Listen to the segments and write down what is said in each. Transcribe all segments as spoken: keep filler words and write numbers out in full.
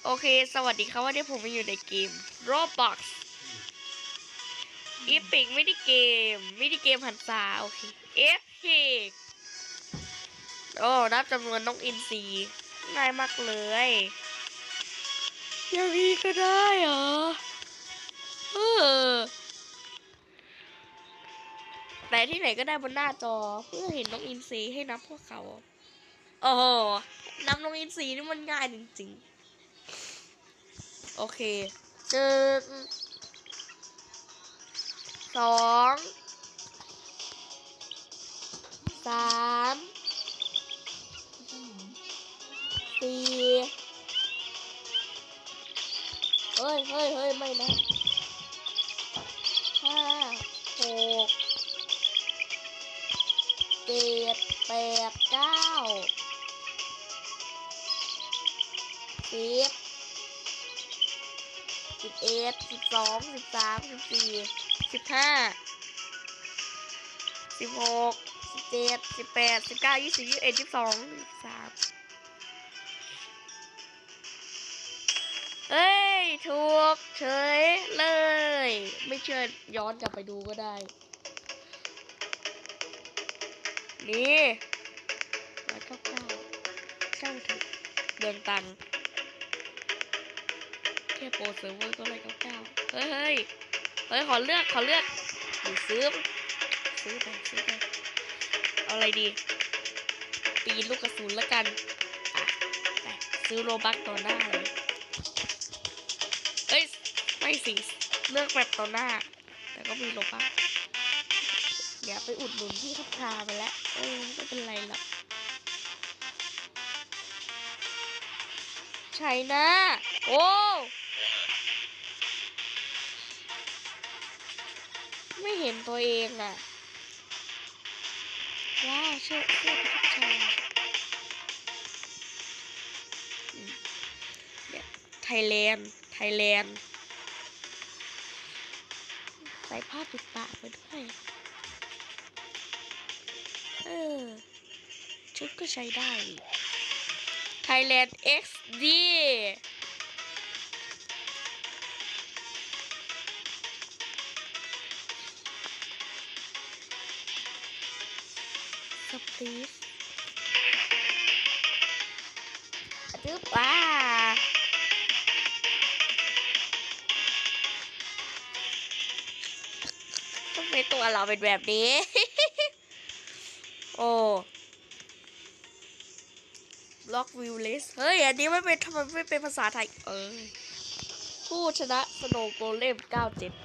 โอเคสวัสดีครับวันนี้ผมมาอยู่ในเกม Roblox อีพิกมินิเกมมินิเกมหันษาโอเคเอฟพีโอ้นับจำนวนน้องอินซีง่ายมากเลยอย่างนี้ก็ได้เหรอเออแต่ที่ไหนก็ได้บนหน้าจอเพื่อเห็นน้องอินซีให้นับพวกเขาโอ้โหนับน้องอินซีนี่มันง่ายจริงๆโอเคหนึ่งสองสามสี่เฮ้ยเฮ้ยเฮ้ยไม่นะห้าหกเจ็ดแปดเก้าสิบสิบเอ็ดสิบสองสิบสามสิบสี่สิบห้าสิบหกสิบเจ็ดสิบแปดสิบเก้ายี่สิบยี่สิบเอ็ดยี่สิบสองยี่สิบสามเอ้ยถูกเฉยเลยไม่เชื่อย้อนกลับไปดูก็ได้นี่ร้อยเก้าเก้าช่างเถอะเดินตังแค่โปรเซิร์ฟเวอร์ก็ร้อยเก้าเก้าเฮ้ยเฮ้ยเฮ้ยขอเลือกขอเลือกหรือซื้อซื้อไปซื้อไปเอาอะไรดีปีนลูกกระสุนแล้วกันอ่ะไปซื้อโรบัคต่อหน้าเลยเอ้ยไม่สิเลือกแบบต่อหน้าแต่ก็มีโรบัคอย่าไปอุดหนุนที่ทับทาไปแล้วเออไม่เป็นไรหรอกใช่นะโอ้ไม่เห็นตัวเองอ่ะว้าวเชื่อเชื่อทุกชายเนี่ยไทยแลนด์ไทยแลนด์ใส่ผ้าปิดปากไปด้วยเออชุดก็ใช้ได้ Thailand เอ็กซ์ ดี สตีฟตึ๊บว้าทำไมตัวเราเป็นแบบนี้ โอ้ล็อกวิวเลสเฮ้ยอันนี้ไม่เป็นทำไมไม่เป็นภาษาไทยเออผู้ชนะสโนว์โกเลมเก้าเจ็ด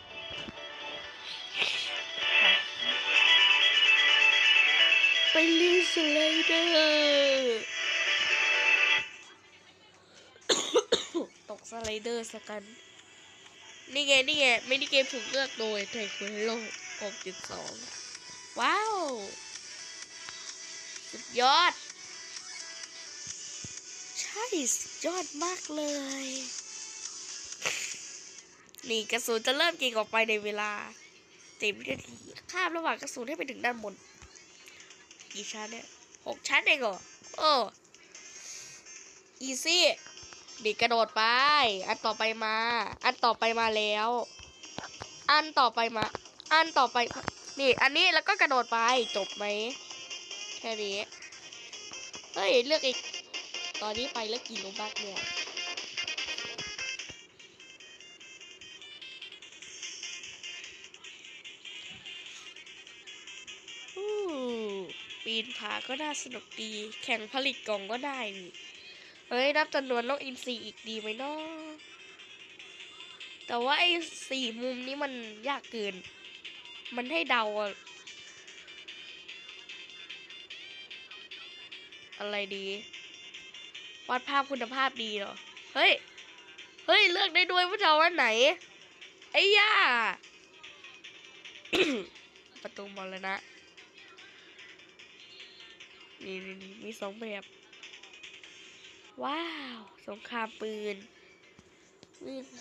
ไปลิวสไลเดอร์ตกสไลเดอร์สักกันนี่ไงนี่ไงมินิเกมถูกเลือกโดยไทคุโร่หกจุดสองว้าวสุดยอดใช่สุดยอดมากเลยนี่กระสุนจะเริ่มยิงออกไปในเวลาเจ็ดวินาทีข้ามระหว่างกระสุนให้ไปถึงด้านบนกี่ชั้นเนี่ยหกชั้นเองเหรอโอ้อีซี่ดิกระโดดไปอันต่อไปมาอันต่อไปมาแล้วอันต่อไปมาอันต่อไปนี่อันนี้แล้วก็กระโดดไปจบไหมแค่นี้เฮ้ยเลือกอีกตอนนี้ไปแล้วกี่โลบัคเนี่ยปีนผาก็น่าสนุกดีแข่งผลิตกล่องก็ได้นี่เฮ้ยนับจำนวนน้องอินซีอีกดีไหมเนาะแต่ว่าไอ้สี่มุมนี้มันยากเกินมันให้เดาอะอะไรดีวาดภาพคุณภาพดีเหรอเฮ้ยเฮ้ยเลือกได้ด้วยว่าจะเอาอันไหนไอ้ย่า ประตูมรณะนี่นี่นี่มีสองแบบว้าวสงครามปืนวิ่ง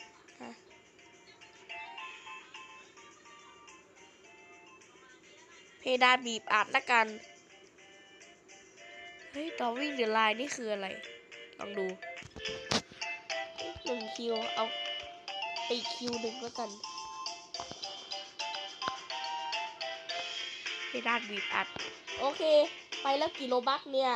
เพดานบีบอัดละกันเฮ้ยต่อวิ่งเดือดลายนี่คืออะไรลองดูหนึ่งคิวเอาไปคิวหนึ่งก็กันให้ด้านบีบอัดโอเคไปแล้วกี่โลบักเนี่ย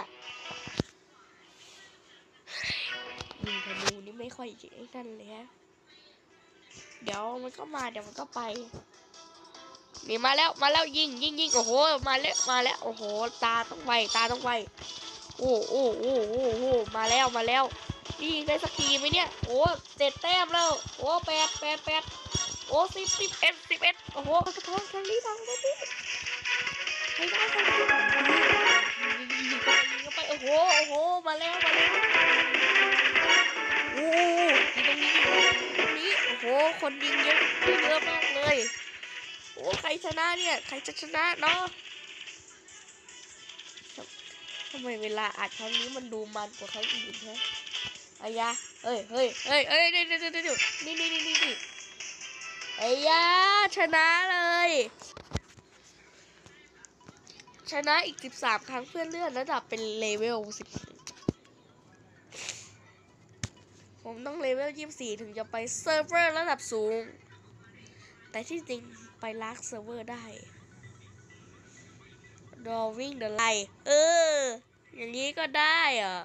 ยิงธนูนี่ไม่ค่อยไอ้นั่นเลยฮะเดี๋ยวมันก็มาเดี๋ยวมันก็ไปนี่มาแล้วมาแล้วยิงยิงยิงโอ้โหมาแล้วมาแล้วโอ้โหตาต้องไวตาต้องไวโอ้โอ้โอ้โอ้โอ้มาแล้วมาแล้วนี่ยิงได้สักทีไหมเนี่ยโอ้เจ็ดแต้มแล้วโอ้แปดแปดแปดโอ้สิบสิบเอ็ดสิบเอ็ดโอ้โหสะท้อนทางนี้ทางนี้ให้ได้ให้ได้ยิงยิงไปยิงไปโอ้โหโอ้โหมาแล้วมาแล้วโอ้ยิงตรงนี้ตรงนี้โอ้โหคนยิงเยอะเยอะมากเลยโอ้ใครชนะเนี่ยใครจะชนะเนาะทำไมเวลาอัดครั้งนี้มันดูมันกว่าครั้งอื่นฮะอายะเฮ้ยเฮ้ยเฮ้ยเฮ้ยเดี๋ยวเดี๋ยวเดี๋ยวนี่นี่นี่นี่อายะชนะเลยชนะอีกสิบสามครั้งเพื่อเลื่อนระดับเป็นเลเวลสิบผมต้องเลเวลยี่สิบสี่ถึงจะไปเซิร์ฟเวอร์ระดับสูงแต่ที่จริงไปลากเซิร์ฟเวอร์ได้ drawing the line เอออย่างนี้ก็ได้เหรอ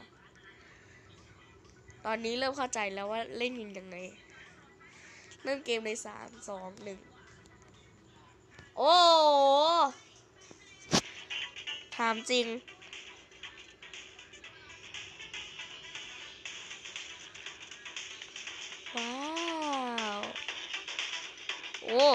ตอนนี้เริ่มเข้าใจแล้วว่าเล่นยิงยังไงเริ่มเกมในสามสองหนึ่งโอ้ถามจริงว้าวโอ้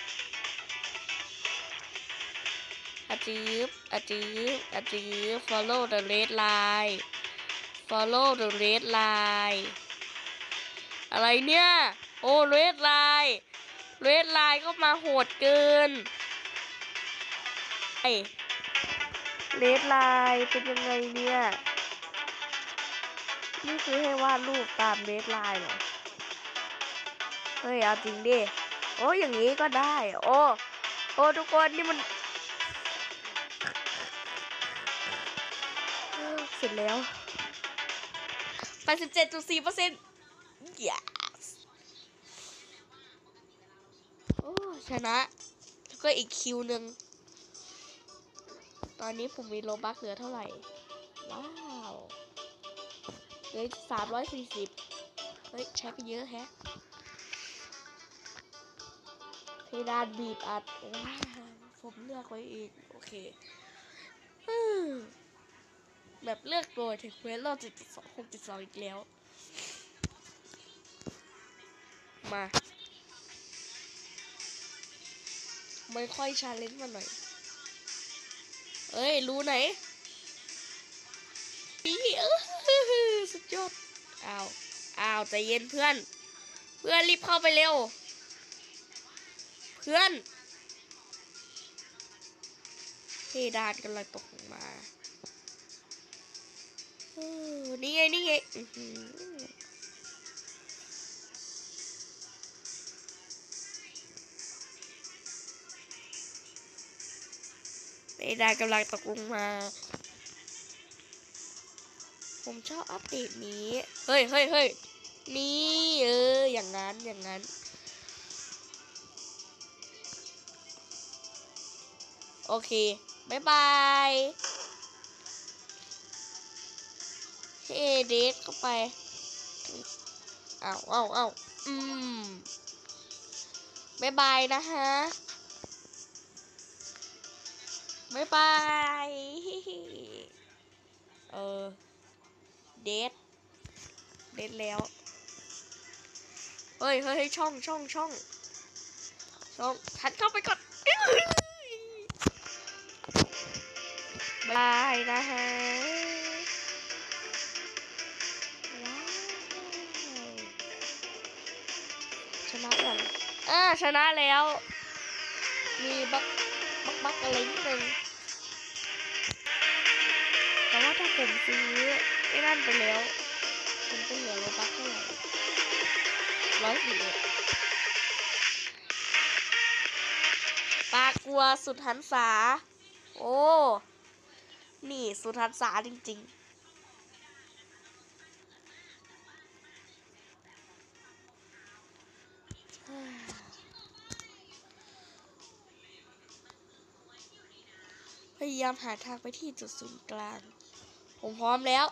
อาจีบอาจีบอาจีบ follow the red line follow the red line อะไรเนี่ยโอ้ red line red line ก็มาโหดเกินไอ้ red line เป็นยังไงเนี่ยนี่คือให้วาดรูปตาม red line เหรอเฮ้ยเอาจริงดิโอ้อย่างนี้ก็ได้โอ้โอ้ทุกคนนี่มันเสร็จแล้ว แปดสิบเจ็ดจุดสี่เปอร์เซ็นต์ yes โอ้ชนะแล้วก็อีกคิวหนึ่งตอนนี้ผมมีโลบัคเหลือเท่าไหร่ว้าวเหลือสามร้อยสี่สิบเฮ้ยใช้ไปเยอะแฮะเพดานบีบอัดว้าวผมเลือกไว้อีกโอเคแบบเลือกโดยถึงเควสรอบเจ็ดจุดสองหกจุดสองอีกแล้วมาไม่ค่อยชาเลนจ์มาหน่อยเอ้ยรู้ไหนอีเออสุดยอดอ้าวอ้าวใจเย็นเพื่อนเพื่อนรีบเข้าไปเร็วเพื่อนเพดานกำลังตกลงมานี่ไงนี่ไงเพดานกำลังตกลงมาผมชอบอัปเดตนี้เฮ้ยเฮ้ยเฮ้ยนี่เอออย่างนั้นอย่างนั้นโอเคบายบายเฮ้เดทเข้าไปอ้าวอ้าวอ้าวอืมบายบายนะฮะบายบายเออเดทเดทแล้วเฮ้ยเฮ้ยช่องช่องช่องช่องทันเข้าไปก่อนบายนะฮะชนะแล้วอ่าชนะแล้วมีบักบักบักอะไรนิดนึงแต่ว่าถ้าผมซื้อไอ้นั่นไปแล้วผมจะเหลือโลบักเท่าไหร่ร้อยสี่เอ็ดปลากลัวสุดหันษาโอ้นี่สุดหันษาจริงๆพยายามหาทางไปที่จุดศูนย์กลางผมพร้อมแล้ว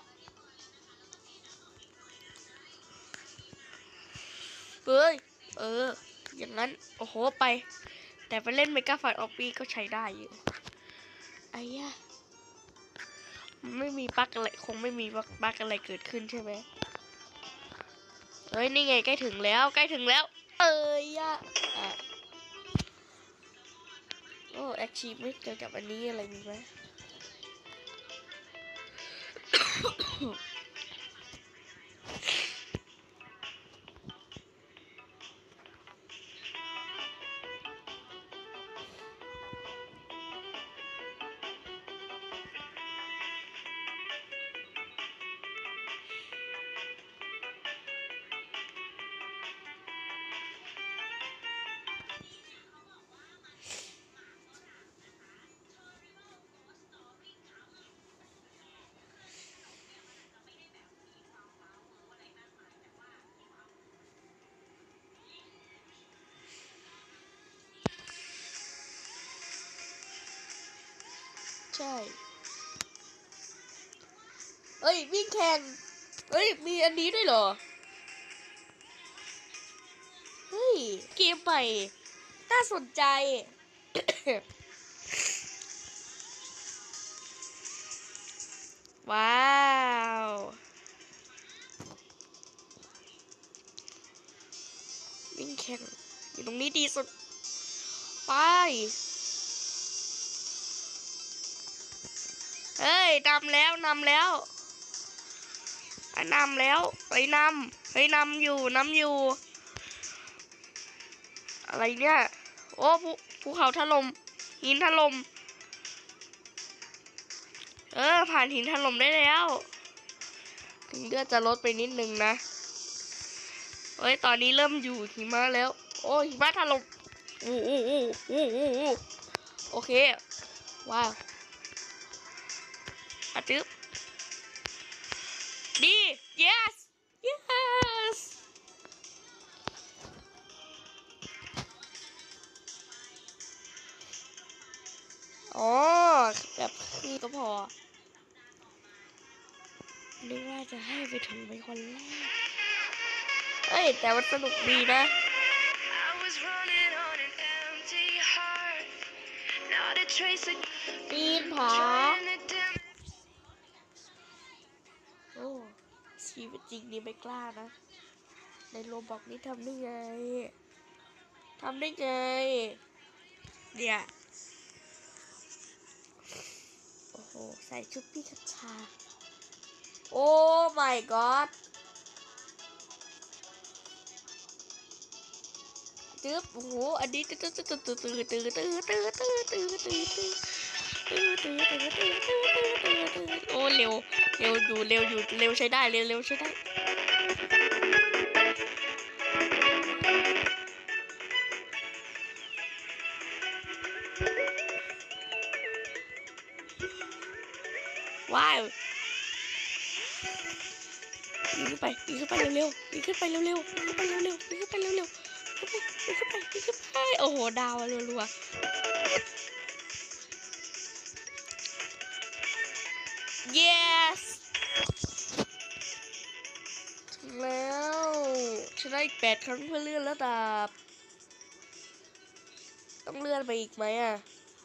เฮ้ยเอออย่างนั้นโอ้โหไปแต่ไปเล่นเมกาไฟออฟฟี่ก็ใช้ได้อยู่ไอ้ยะไม่มีบั๊กอะไรคงไม่มีบั๊กอะไรเกิดขึ้นใช่ไหมเฮ้ยนี่ไงใกล้ถึงแล้วใกล้ถึงแล้วเอ้ยยะอ่ะโอ้แอคชีพไม่เกี่ยวกับอันนี้อะไรมีไหมใช่เอ้ยวิ่งแข่งเอ้ยมีอันนี้ด้วยเหรอเฮ้ยเกมใหม่น่าสนใจ ว้าววิ่งแข่งอยู่ตรงนี้ดีสุดไปเฮ้ยนำแล้วนำแล้วไอ้นำแล้วไอ้นำไอ้นำอยู่นำอยู่อะไรเนี่ยโอ้ภูภูเขาถล่มหินถล่มเออผ่านหินถล่มได้แล้วถึงเลือดจะลดไปนิดนึงนะเฮ้ยตอนนี้เริ่มอยู่หิมะแล้วโอ้หิมะถล่มอู้อู้อู้อู้อู้โอเคว้าวอะจึ๊บดี yes yes อ๋อแบบคือก็พอนึกว่าจะให้ไปถึงเป็นคนแรกเอ้ยแต่มันสนุกดีนะปีนผาโอ้ชีวิตจริงนี่ไม่กล้านะในโรบอกนี้ทำได้ไงทำได้ไงเนี่ยโอ้โหใส่ชุดพี่คัชชาโอ้ my god จึ๊บโอ้โหอันนี้ตื้อตื้อตื้อตื้อตื้อตื้อตื้อตื้อตื้อตื้อตื้อตื้อตื้อตื้อตื้อตื้อตื้อตื้อตื้อโอ้เร็วเร็วอยู่เร็วอยู่เร็วใช้ได้เร็วเร็วใช้ได้ว้าวปีนขึ้นไปปีนขึ้นไปเร็วๆปีนขึ้นไปเร็วๆปีนขึ้นไปเร็วๆปีนขึ้นไปเร็วๆปีนขึ้นไปปีนขึ้นไปโอ้โหดาวรัวๆ yes ถึงแล้วชนะอีกแปดครั้งเพื่อเลื่อนระดับต้องเลื่อนไปอีกไหมอ่ะ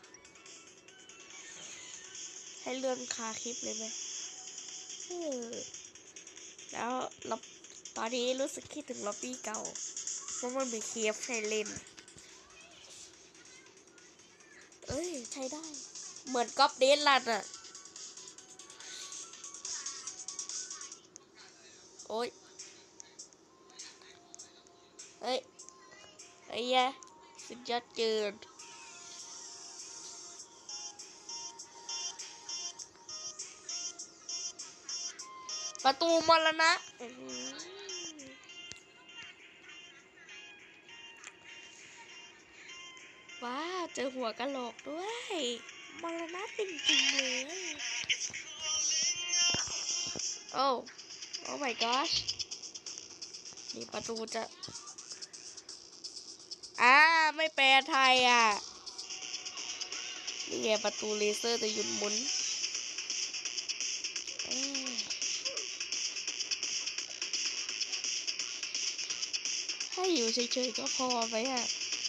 ให้เลื่อนคาคลิปเลยไหมเออแล้วเราตอนนี้รู้สึกคิดถึงล็อบบี้เก่าเพราะมันมีเคฟให้เล่นเอ้ยใช้ได้เหมือนก๊อปเดนลันอะโอ้ยเฮ้ยไอ้ยะสุดยอดเกินประตูมรณะว้าเจอหัวกะโหลกด้วยมรณะจริงๆเลยโอ้โอ้ my gosh นี่ประตูจะอ่าไม่แปลไทยอ่ะนี่ไงประตูเลเซอร์จะหยุดหมุนอืมให้อยู่เฉยๆก็พอไหมอ่ะ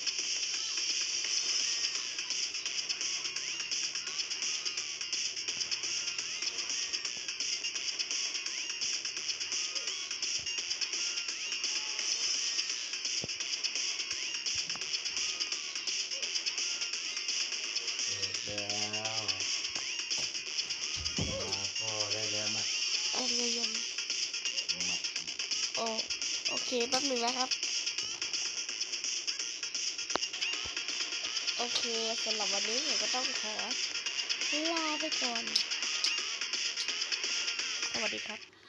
เสร็จแล้วมาพ่อได้แล้วมาอะไรยังมาโอโอเคแป๊บหนึ่งนะครับโอเคสำหรับวันนี้ผมก็ต้องขอลาไปก่อนสวัสดีครับ